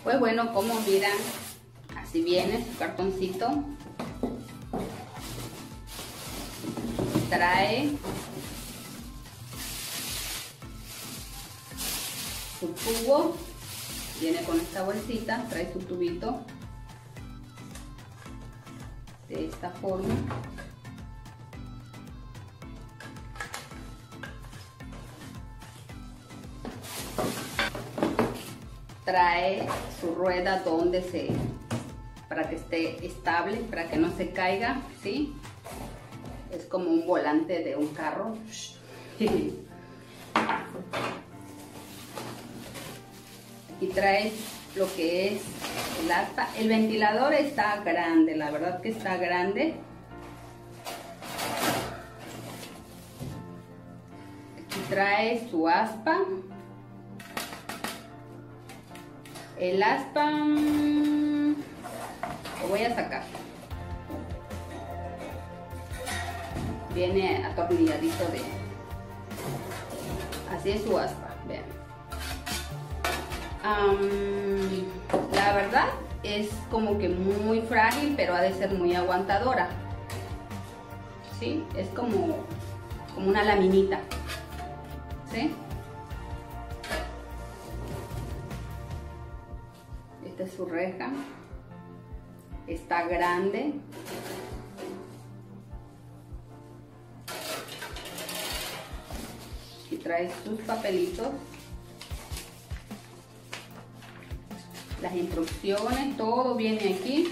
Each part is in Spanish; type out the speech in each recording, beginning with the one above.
Pues bueno, como miran, así viene su cartoncito. Trae su tubo, viene con esta bolsita, trae su tubito de esta forma. Trae su rueda para que esté estable, para que no se caiga, ¿sí? Es como un volante de un carro. Aquí trae lo que es el asta. El ventilador está grande, la verdad que está grande. Aquí trae su aspa. El aspa lo voy a sacar. Viene atornilladito de... Así es su aspa, vean. La verdad es como que muy frágil, pero ha de ser muy aguantadora. ¿Sí? Es como una laminita. ¿Sí? Esta es su reja. Está grande. Y trae sus papelitos. Las instrucciones, todo viene aquí.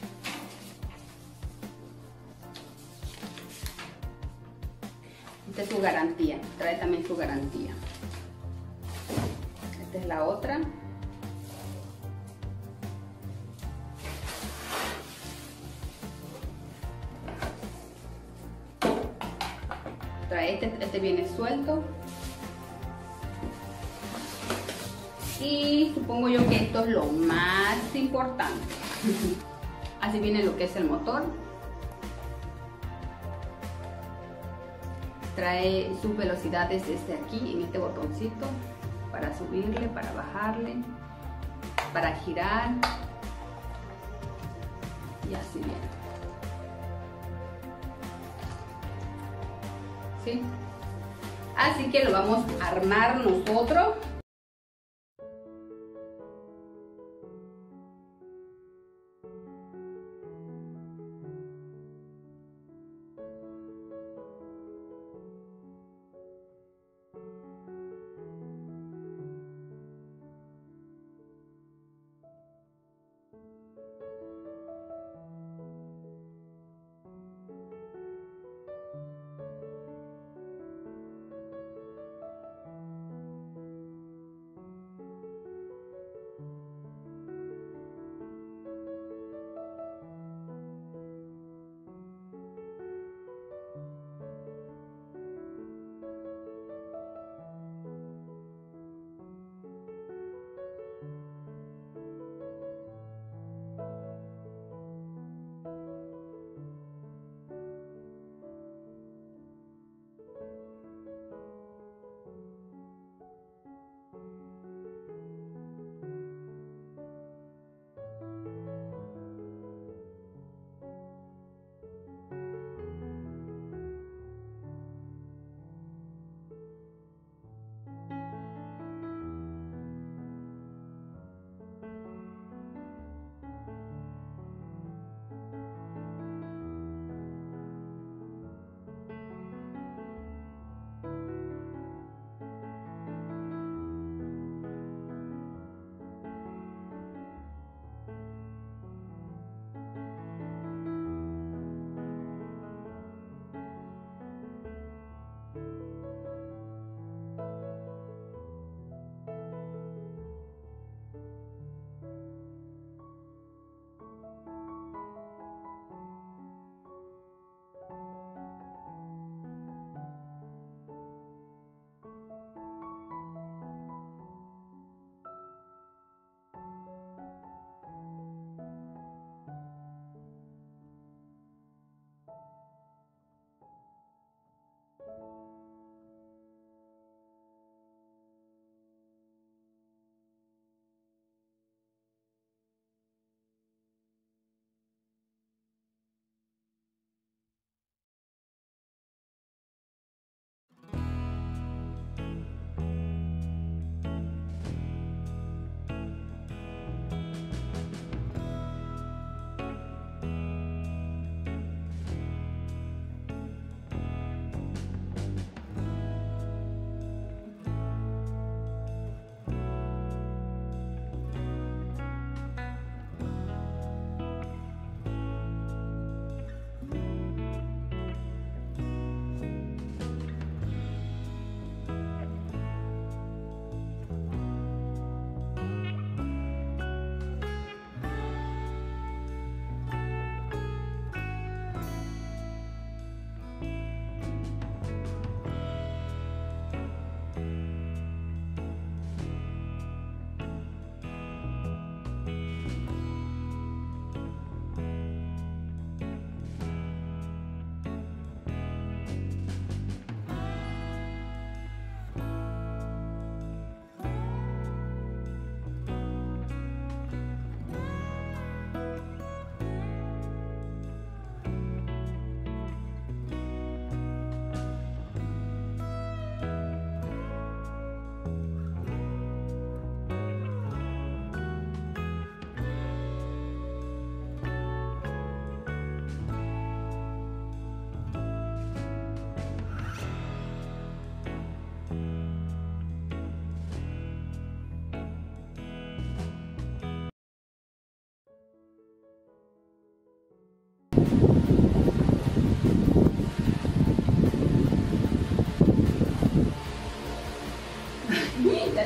Esta es su garantía, trae también su garantía. Esta es la otra. Trae este viene suelto. Y supongo yo que esto es lo más importante. Así viene lo que es el motor. Trae sus velocidades desde aquí, en este botoncito, para subirle, para bajarle, para girar. Y así viene. ¿Sí? Así que lo vamos a armar nosotros.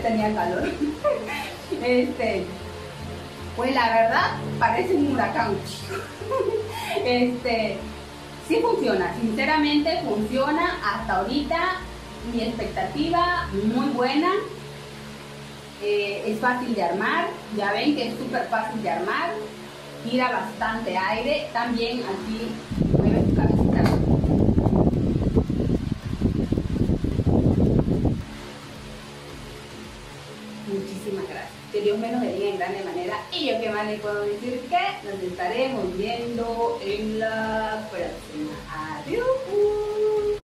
tenía calor. Pues la verdad, parece un huracán. Sí funciona, sinceramente funciona. Hasta ahorita mi expectativa muy buena. Es fácil de armar, ya ven que es súper fácil de armar. Tira bastante aire. También aquí mueve tu cabecita. Muchísimas gracias. Que Dios me los bendiga en grande manera. Y yo qué más les puedo decir, que nos estaremos viendo en la próxima. Adiós.